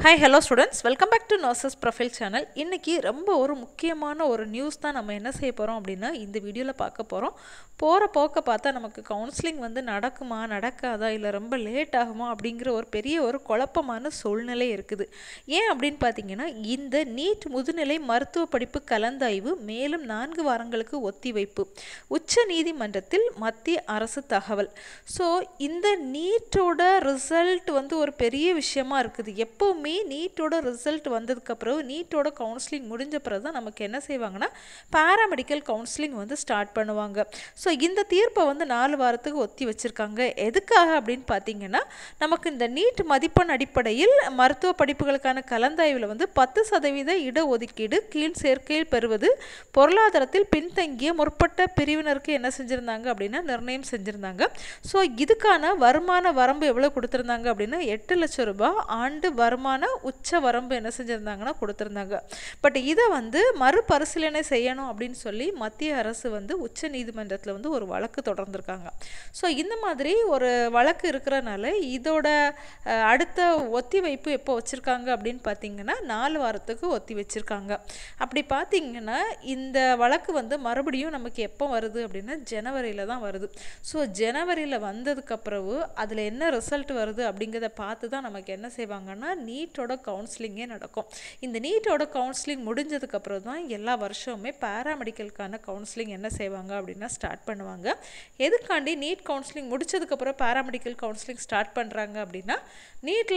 Hi, hello students. Welcome back to Nurses Profile channel. இன்னைக்கு ரொம்ப ஒரு முக்கியமான ஒரு நியூஸ் தான் நம்ம என்ன செய்ய போறோம் அப்படினா இந்த வீடியோல பார்க்க போறோம். போற போக்க பார்த்தா நமக்கு கவுன்சிலிங் வந்து நடக்குமா நடக்காதா இல்ல ரொம்ப லேட் ஆகுமா அப்படிங்கற ஒரு பெரிய ஒரு குழப்பமான சூழ்நிலை இருக்குது. ஏன் அப்படினு பாத்தீங்கன்னா இந்த நீட் முதுநிலை மருத்துவ படிப்பு கலந்தாய்வு மேலும் 4 வாரங்களுக்கு ஒத்திவைப்பு. உச்ச நீதிமன்றத்தில் மத்திய அரசு தகவல். சோ இந்த நீட்டோட ரிசல்ட் வந்து ஒரு பெரிய விஷயமா இருக்குது. எப்பவுமே நீட்டோட ரிசல்ட் வந்ததுக்கு அப்புறம் நீட்டோட கவுன்சிலிங் முடிஞ்ச பிறகு தான் நமக்கு என்ன செய்வாங்கன்னா பாராமெடிக்கல் கவுன்சிலிங் வந்து ஸ்டார்ட் பண்ணுவாங்க. ஸோ இந்த தீர்ப்பை வந்து 4 வாரத்துக்கு ஒத்தி வச்சிருக்காங்க. எதுக்காக அப்படின்னு பார்த்தீங்கன்னா நமக்கு இந்த நீட் மதிப்பெண் அடிப்படையில் மருத்துவ படிப்புகளுக்கான கலந்தாய்வில் வந்து 10% இடஒதுக்கீடு கீழ் சேர்க்கையில் பெறுவது பொருளாதாரத்தில் பின்தங்கிய முற்பட்ட பிரிவினருக்கு என்ன செஞ்சிருந்தாங்க அப்படின்னா நிர்ணயம் செஞ்சிருந்தாங்க. ஸோ இதுக்கான வருமான வரம்பு எவ்வளோ கொடுத்துருந்தாங்க அப்படின்னா 8 லட்சம் ரூபாய் ஆண்டு வருமான உச்ச வரம்பு என்ன செஞ்சிருந்தாங்கன்னா கொடுத்திருந்தாங்க. பட் இதை வந்து மறுபரிசீலனை செய்யணும் அப்படின்னு சொல்லி மத்திய அரசு வந்து உச்ச நீதிமன்றத்தில் வந்து ஒரு வழக்கு தொடர்ந்திருக்காங்க. ஸோ இந்த மாதிரி ஒரு வழக்கு இருக்கிறனால இதோட அடுத்த ஒத்தி வைப்பு எப்போ வச்சிருக்காங்க அப்படின்னு பார்த்தீங்கன்னா 4 வாரத்துக்கு ஒத்தி வச்சிருக்காங்க. அப்படி பார்த்தீங்கன்னா இந்த வழக்கு வந்து மறுபடியும் நமக்கு எப்போ வருது அப்படின்னா ஜனவரியில தான் வருது. ஸோ ஜனவரியில் வந்ததுக்கு அப்புறம் அதில் என்ன ரிசல்ட் வருது அப்படிங்கிறத பார்த்து தான் நமக்கு என்ன செய்வாங்கன்னா நீட்டோட கவுன்சிலிங்கே நடக்கும். இந்த நீட்டோட கவுன்சிலிங் முடிஞ்சதுக்கு அப்புறம் தான் எல்லா வருஷமுமே பாராமெடிக்கலுக்கான கவுன்சிலிங் என்ன செய்வாங்க அப்படின்னா ஸ்டார்ட் பண்ணுவாங்க. எதுக்காண்டி நீட் கவுன்சிலிங் முடிச்சதுக்கு அப்புறம் பாராமெடிக்கல் கவுன்சிலிங் ஸ்டார்ட் பண்றாங்க அப்படின்னா நீட்ல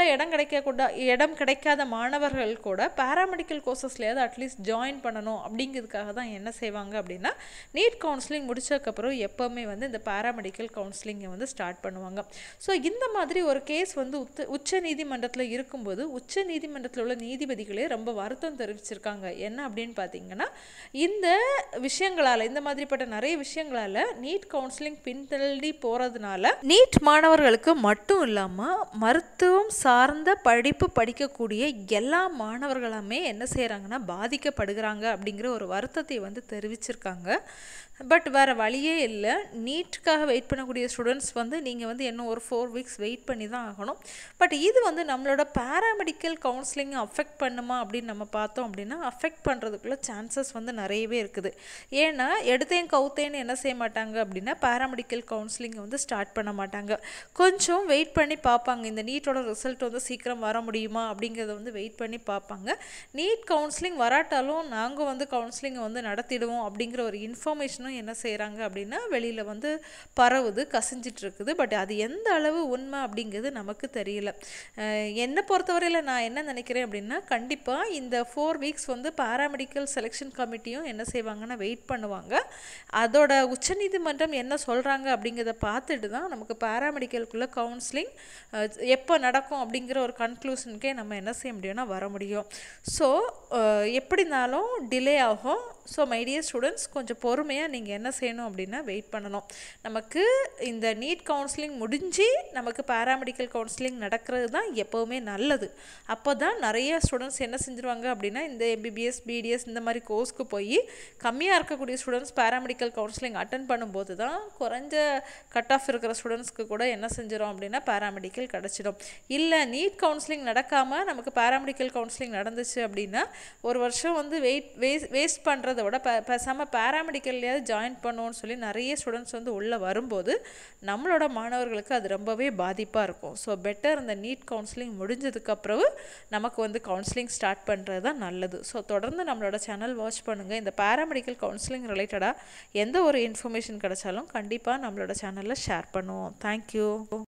இடம் கிடைக்காத மாணவர்கள் கூட பாராமெடிக்கல் கோர்சஸ்லயாவது அட்லீஸ்ட் ஜாயின் பண்ணணும் அப்படிங்கிறதுக்காக தான் என்ன செய்வாங்க அப்படின்னா நீட் கவுன்சிலிங் முடிச்சதுக்கு அப்புறம் எப்பவுமே வந்து இந்த பாராமெடிக்கல் கவுன்சிலிங்கை வந்து ஸ்டார்ட் பண்ணுவாங்க. ஸோ இந்த மாதிரி ஒரு கேஸ் வந்து உச்ச நீதிமன்றத்தில் இருக்கும்போது உச்ச நீதிமன்றத்தில் உள்ள நீதிபதிகளே ரொம்ப வருத்தம் தெரிவிச்சிருக்காங்க. என்ன அப்படின்னு பார்த்தீங்கன்னா இந்த விஷயங்களால இந்த மாதிரிப்பட்ட நிறைய விஷயங்களால நீட் கவுன்சிலிங் பின்தள்ளி போறதுனால நீட் மாணவர்களுக்கு மட்டும் இல்லாம மருத்துவம் சார்ந்த படிப்பு படிக்கக்கூடிய எல்லா மாணவர்களுமே என்ன செய்யறாங்கன்னா பாதிக்கப்படுகிறாங்க அப்படிங்கிற ஒரு வருத்தத்தை வந்து தெரிவிச்சிருக்காங்க. பட் வேறு வழியே இல்லை. நீட்டுக்காக வெயிட் பண்ணக்கூடிய ஸ்டூடெண்ட்ஸ் வந்து நீங்கள் வந்து இன்னும் ஒரு 4 வீக்ஸ் வெயிட் பண்ணி தான் ஆகணும். பட் இது வந்து நம்மளோட பாராமெடிக்கல் கவுன்சிலிங்கை அஃபெக்ட் பண்ணுமா அப்படின்னு நம்ம பார்த்தோம் அப்படின்னா அஃபெக்ட் பண்ணுறதுக்குள்ள சான்சஸ் வந்து நிறையவே இருக்குது. ஏன்னா எடுத்தேன் கவுத்தேன்னு என்ன செய்ய மாட்டாங்க அப்படின்னா பாராமெடிக்கல் கவுன்சிலிங்கை வந்து ஸ்டார்ட் பண்ண மாட்டாங்க. கொஞ்சம் வெயிட் பண்ணி பார்ப்பாங்க. இந்த நீட்டோட ரிசல்ட் வந்து சீக்கிரம் வர முடியுமா அப்படிங்கிறத வந்து வெயிட் பண்ணி பார்ப்பாங்க. நீட் கவுன்சிலிங் வராட்டாலும் நாங்கள் வந்து கவுன்சிலிங்கை வந்து நடத்திடுவோம் அப்படிங்கிற ஒரு இன்ஃபர்மேஷன் என்ன செய்யறாங்க அப்படின்னா வெளியில வந்து பரவுது கசிஞ்சிட்டு இருக்குது. பட் அது எந்த அளவு உண்மை அப்படிங்கிறது நமக்கு தெரியல. என்னை பொறுத்தவரையில நான் என்ன நினைக்கிறேன் அப்படின்னா கண்டிப்பா இந்த 4 வீக்ஸ் வந்து பாராமெடிக்கல் செலெக்ஷன் கமிட்டியும் என்ன செய்வாங்கன்னா வெயிட் பண்ணுவாங்க. அதோட உச்சநீதிமன்றம் என்ன சொல்றாங்க அப்படிங்கிறத பார்த்துட்டு தான் நமக்கு பாராமெடிக்கலுக்குள்ள கவுன்சிலிங் எப்போ நடக்கும் அப்படிங்கிற ஒரு கன்க்ளூஷனுக்கே நம்ம என்ன செய்ய முடியும்னா வர முடியும். ஸோ எப்படினாலும் டிலே ஆகும். ஸோ மை டியர் ஸ்டூடெண்ட்ஸ் கொஞ்சம் பொறுமையாக நீங்கள் என்ன செய்யணும் அப்படின்னா வெயிட் பண்ணணும். நமக்கு இந்த நீட் கவுன்சிலிங் முடிஞ்சு நமக்கு பாராமெடிக்கல் கவுன்சிலிங் நடக்கிறது தான் எப்போவுமே நல்லது. அப்போ தான் நிறைய ஸ்டூடெண்ட்ஸ் என்ன செஞ்சுருவாங்க அப்படின்னா இந்த எம்பிபிஎஸ் பிடிஎஸ் இந்த மாதிரி கோர்ஸ்க்கு போய் கம்மியாக இருக்கக்கூடிய ஸ்டூடெண்ட்ஸ் பாராமெடிக்கல் கவுன்சிலிங் அட்டன் பண்ணும்போது தான் குறைஞ்ச கட் ஆஃப் இருக்கிற ஸ்டூடெண்ட்ஸ்க்கு கூட என்ன செஞ்சிடும் அப்படின்னா பாராமெடிக்கல் கிடச்சிடும். இல்லை நீட் கவுன்சிலிங் நடக்காமல் நமக்கு பாராமெடிக்கல் கவுன்சிலிங் நடந்துச்சு அப்படின்னா ஒரு வருஷம் வந்து வேஸ்ட் பண்ணுறதை விட பேசாமல் பாராமெடிக்கல்லையாவது ஜாயின் பண்ணுவோன்னு சொல்லி நிறைய ஸ்டூடெண்ட்ஸ் வந்து உள்ளே வரும்போது நம்மளோட மாணவர்களுக்கு அது ரொம்பவே பாதிப்பாக இருக்கும். ஸோ பெட்டர் இந்த நீட் கவுன்சிலிங் முடிஞ்சதுக்கப்புறம் நமக்கு வந்து கவுன்சிலிங் ஸ்டார்ட் பண்ணுறது தான் நல்லது. ஸோ தொடர்ந்து நம்மளோட சேனல் வாட்ச் பண்ணுங்கள். இந்த பாராமெடிக்கல் கவுன்சிலிங் ரிலேட்டடாக எந்த ஒரு இன்ஃபர்மேஷன் கிடைச்சாலும் கண்டிப்பாக நம்மளோட சேனலில் ஷேர் பண்ணுவோம். தேங்க்யூ.